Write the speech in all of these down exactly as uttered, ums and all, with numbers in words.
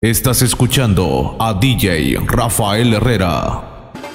Estás escuchando a D J Rafael Herrera.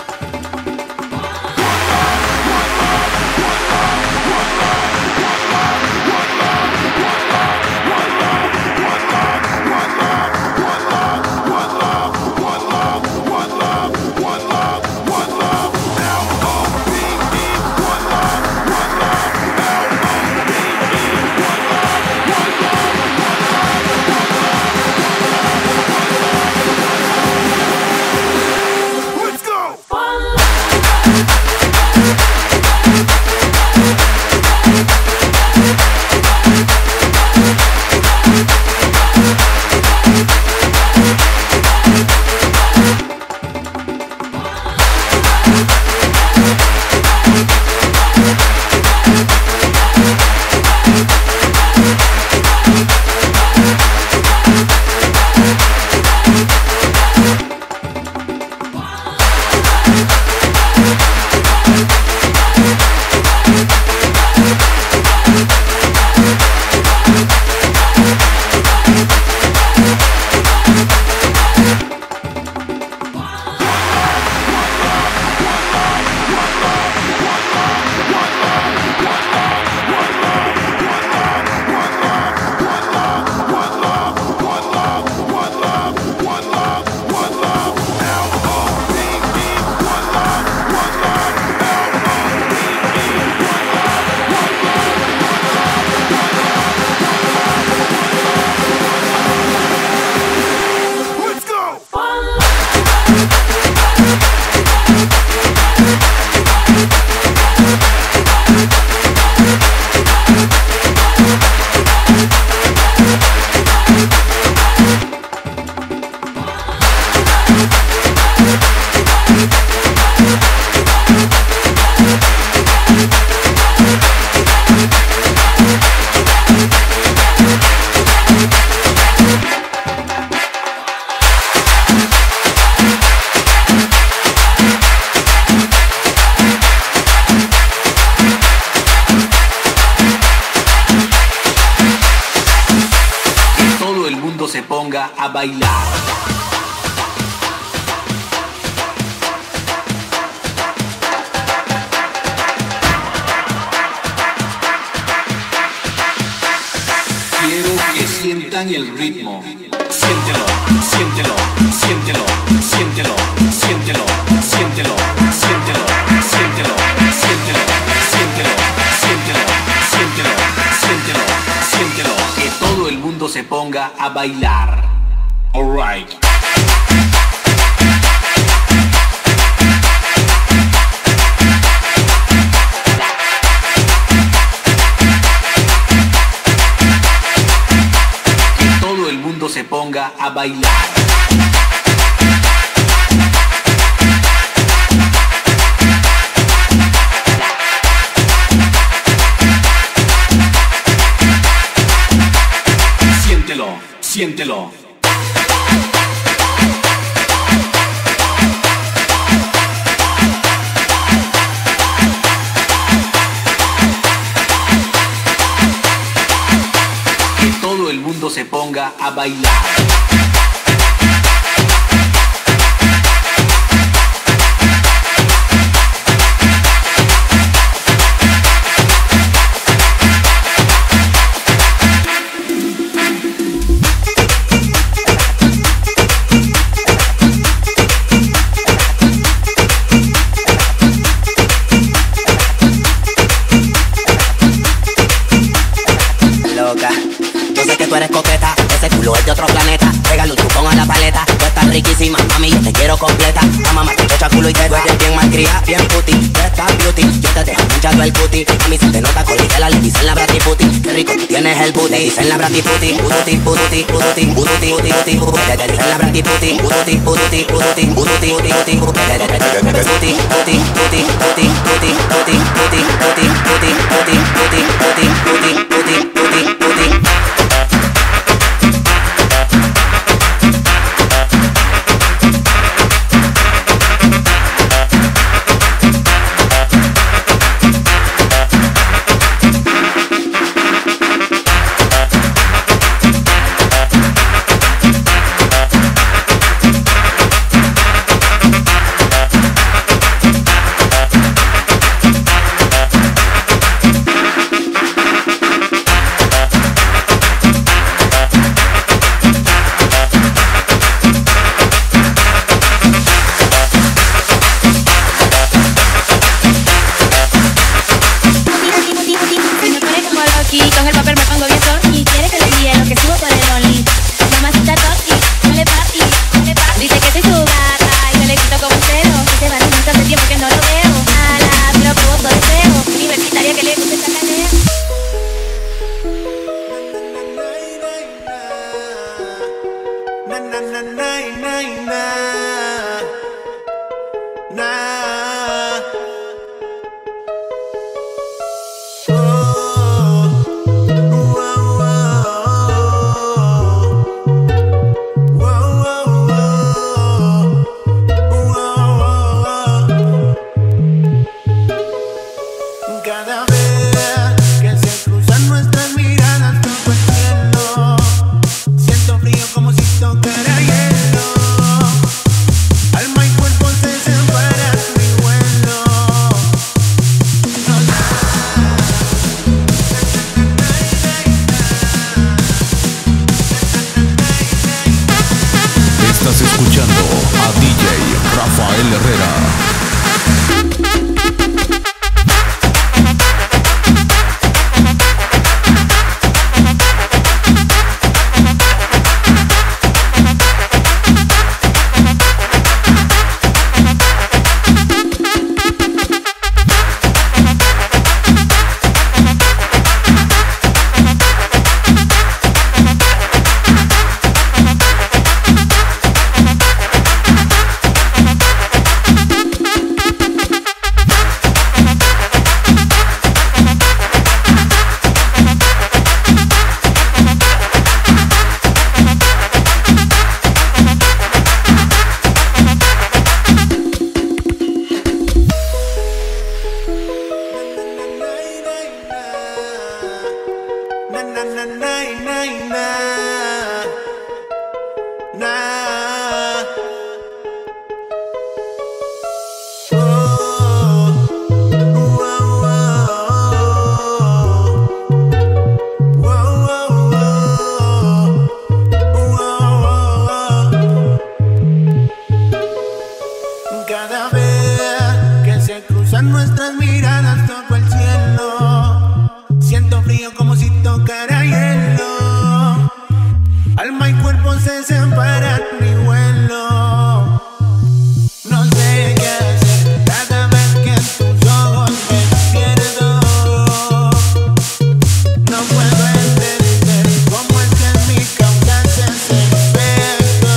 Se ponga a bailar. Quiero que sientan el ritmo. Siéntelo, siéntelo, siéntelo, siéntelo, siéntelo, siéntelo, siéntelo, siéntelo, siéntelo, siéntelo, siéntelo, siéntelo, siéntelo, siéntelo. Que todo el mundo se ponga a bailar. Alright. Que todo el mundo se ponga a bailar. Siéntelo, siéntelo. Que todo el mundo se ponga a bailar. Tú eres coqueta, ese culo es de otro planeta. Pégale un chupón a la paleta. Tú estás riquísima, mami, yo te quiero completa. Mamá, mamá, te echa culo y te eres bien malcria, bien puti. Tú estás beauty, yo te dejo manchado el cuti. A mí se te nota colitela, le dicen la brati puti. Qué rico, tú tienes el puti, le dicen la brati puti. Puti, puti, puti, puti, puti, puti, puti. Te dicen la brati puti. Puti, puti, puti, puti, puti, puti, puti. Puti, puti, puti, puti, puti, puti, puti, puti, puti, puti, puti, puti, puti, puti, puti. Na na na na na na na. Cada vez que se cruzan nuestras miradas toco el cielo. Siento frío como si tocara hielo. Alma y cuerpo se separan mi vuelo. No Estás escuchando a D J Rafael Herrera. Cada vez que se cruzan nuestras miradas toco el cielo. Siento frío como si tocara hielo. Alma y cuerpo se separan mi vuelo. No sé qué hacer cada vez que en tus ojos me pierdo. No puedo entender cómo es que en mi causa se hace efecto.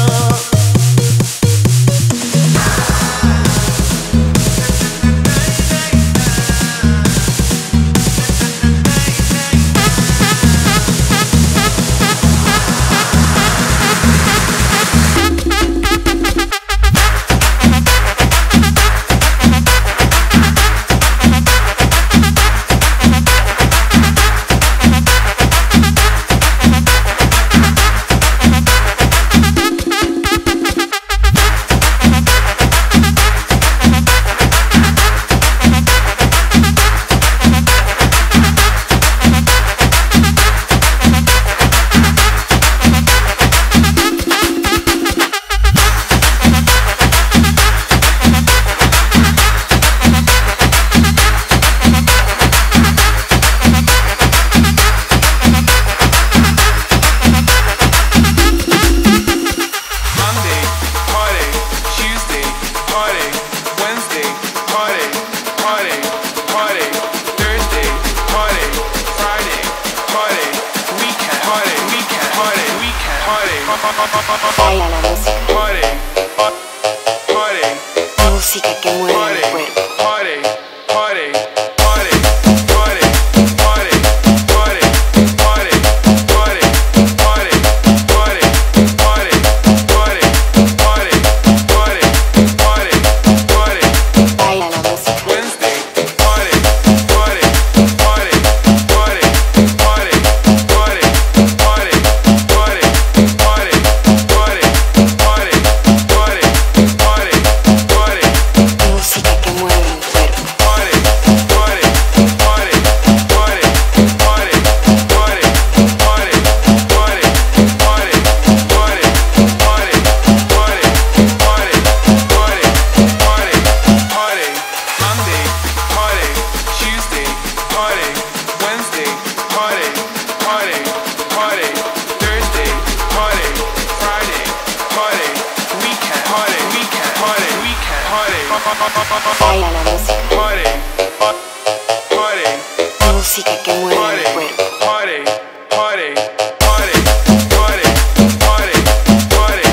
Baila la música. Música que mueve el cuerpo. Baila la música. Música que mueve el cuerpo.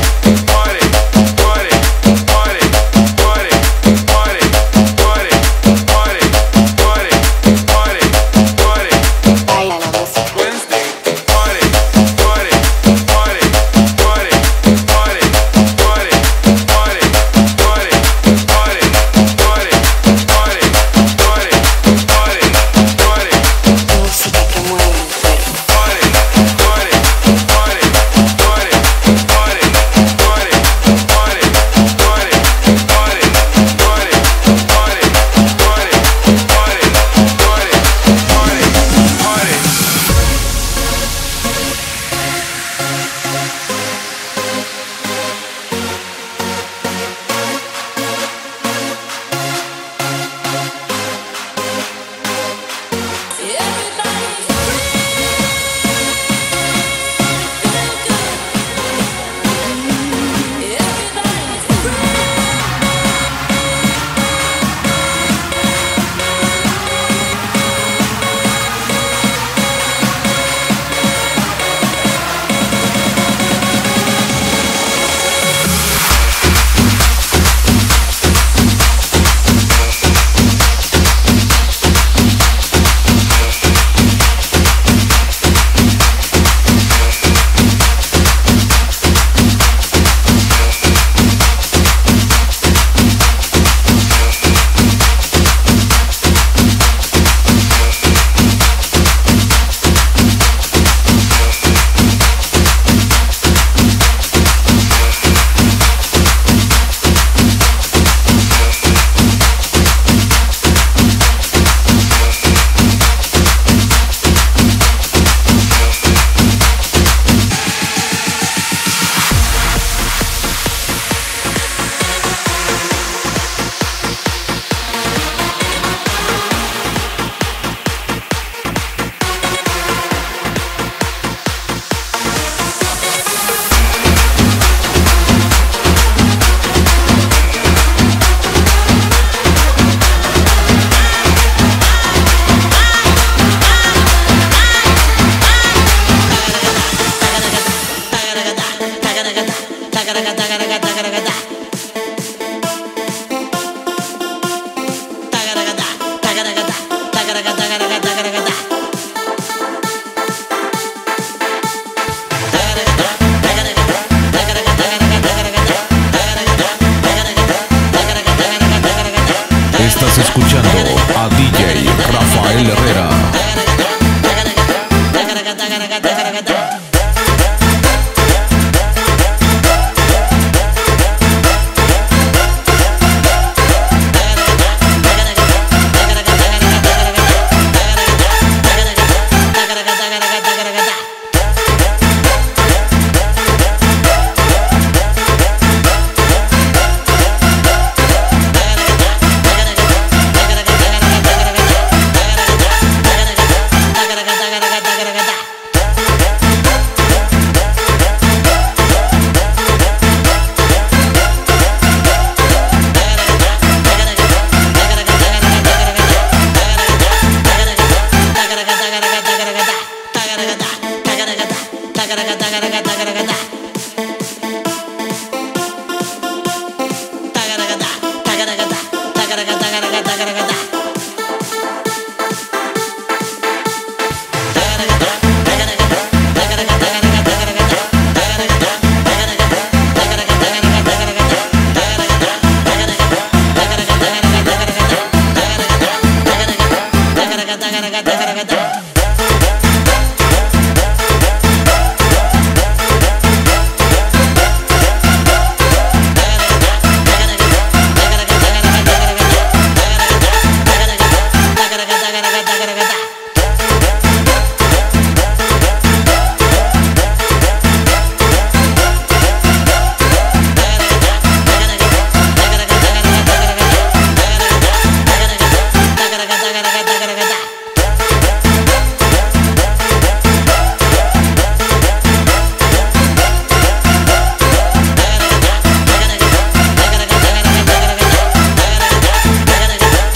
Estás escuchando a D J Rafael Herrera.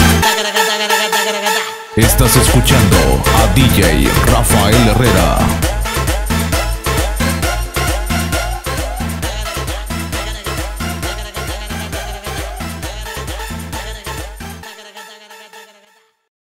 Estás escuchando a D J Rafael Herrera.